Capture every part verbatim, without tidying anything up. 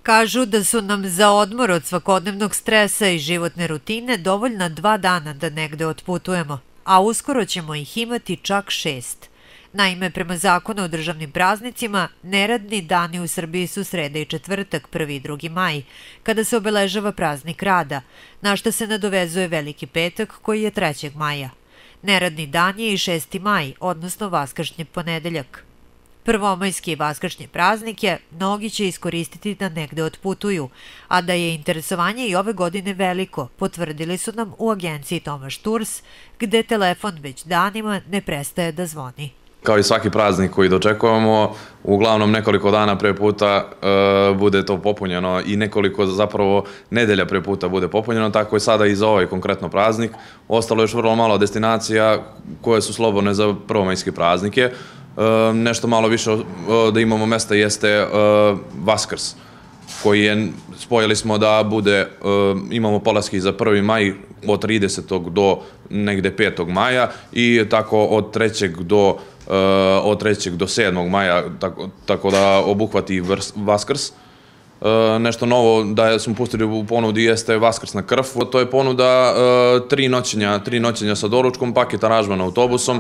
Kažu da su nam za odmor od svakodnevnog stresa i životne rutine dovoljna dva dana da negde otputujemo, a uskoro ćemo ih imati čak šest. Naime, prema zakonu o državnim praznicima, neradni dani u Srbiji su sreda i četvrtak, prvi i drugi maj, kada se obeležava praznik rada, na šta se nadovezuje Veliki petak koji je trećeg maja. Neradni dan je i šesti maj, odnosno vaskršnji ponedeljak. Prvomajski i vaskršnje praznike mnogi će iskoristiti da negde otputuju, a da je interesovanje i ove godine veliko, potvrdili su nam u agenciji Tomaš Tours, gde telefon već danima ne prestaje da zvoni. Kao i svaki praznik koji dočekujemo, uglavnom nekoliko dana pre puta bude to popunjeno i nekoliko zapravo nedelja pre puta bude popunjeno, tako je sada i za ovaj konkretno praznik. Ostalo je još vrlo malo destinacija koje su slobodne za prvomajske praznike. Nešto malo više da imamo mesta jeste Vaskrs, koji je, spojili smo da bude, imamo polaski za prvi maj od tridesetog do negde petog maja i tako od trećeg do od trećeg do sedmog maja, tako da obuhvati Vaskrs. Nešto novo da smo pustili u ponudi jeste Vaskrsna krv. To je ponuda tri noćenja, tri noćenja sa doručkom, paket aranžman autobusom.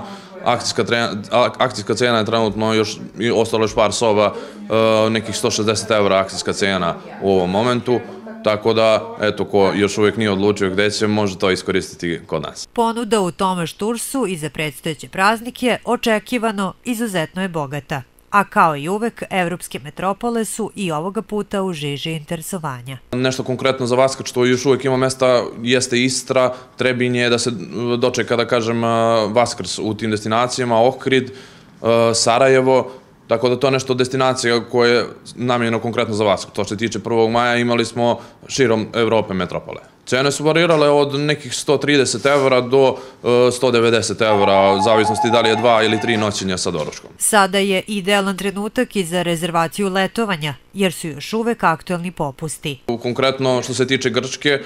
Akcijska cena je trenutno još, ostalo još par soba, nekih sto šezdeset evra akcijska cena u ovom momentu. Tako da, eto, ko još uvijek nije odlučio gde će, može to iskoristiti kod nas. Ponuda u Tomaš Toursu i za predstojeće praznike očekivano izuzetno je bogata. A kao i uvek, evropske metropole su i ovoga puta u žiži interesovanja. Nešto konkretno za Vaskrs, što još uvijek ima mesta, jeste Istra, Trebinje, da se dočeka, da kažem, Vaskrs u tim destinacijama, Ohrid, Sarajevo, tako da to je nešto destinacija koje je namjeno konkretno za Vaskrs. To što se tiče prvog maja imali smo širom Evrope metropole. Cene su varirale od nekih sto trideset evra do sto devedeset evra, u zavisnosti da li je dva ili tri noćenja sa doručkom. Sada je idealan trenutak i za rezervaciju letovanja, jer su još uvek aktuelni popusti. Konkretno, što se tiče Grčke,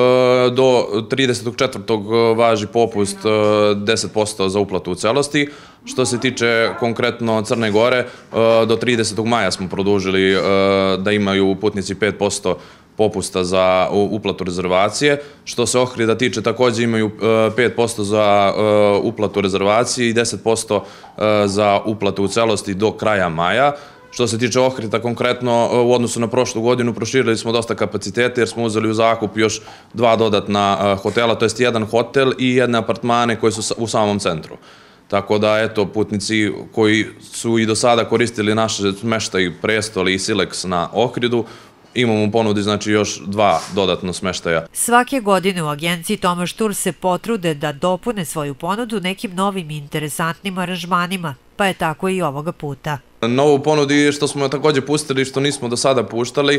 do tridesetog četvrtog važi popust deset posto za uplatu u celosti. Što se tiče konkretno Crne Gore, do tridesetog maja smo produžili da imaju putnici pet posto popusta za uplatu rezervacije. Što se Ohrida tiče, također imaju pet posto za uplatu rezervacije i deset posto za uplatu u celosti do kraja maja. Što se tiče Ohrida konkretno, u odnosu na prošlu godinu proširili smo dosta kapacitete jer smo uzeli u zakup još dva dodatna hotela, to jest jedan hotel i jedne apartmane koji su u samom centru. Tako da, eto, putnici koji su i do sada koristili naše smeštaj Prestol i Silex na Ohridu, imamo u ponudi, znači, još dva dodatno smeštaja. Svake godine u agenciji Tomaš Tours se potrude da dopune svoju ponudu nekim novim i interesantnim aranžmanima, pa je tako i ovoga puta. Novo u ponudi što smo također pustili, što nismo do sada puštali,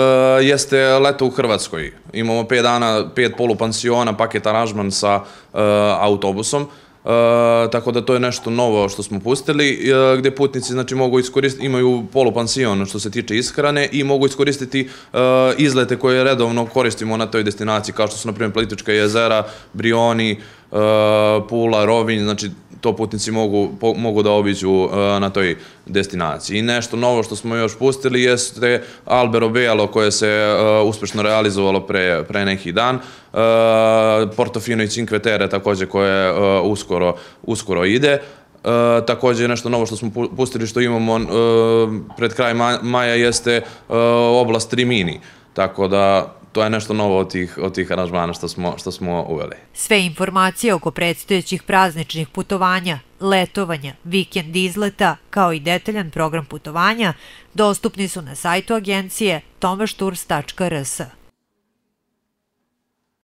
jeste leto u Hrvatskoj. Imamo pet dana, pet polupansiona, paket aranžman sa autobusom. Tako da to je nešto novo što smo pustili, gde putnici mogu iskoristiti, imaju polupansion što se tiče ishrane i mogu iskoristiti izlete koje redovno koristimo na toj destinaciji, kao što su, na primjer, Plitvička jezera, Brioni, Pula, Rovinj, znači to putnici mogu da obiđu na toj destinaciji. I nešto novo što smo još pustili jeste Albero Belo koje se uspešno realizovalo pre neki dan, Portofino i Cinque Terre također koje uskoro ide. Također nešto novo što smo pustili, što imamo pred kraj maja, jeste oblast Rimini, tako da to je nešto novo od tih aranžmana što smo uveli. Sve informacije oko predstojećih prazničnih putovanja, letovanja, vikend izleta, kao i detaljan program putovanja, dostupni su na sajtu agencije tomaš tours tačka r s.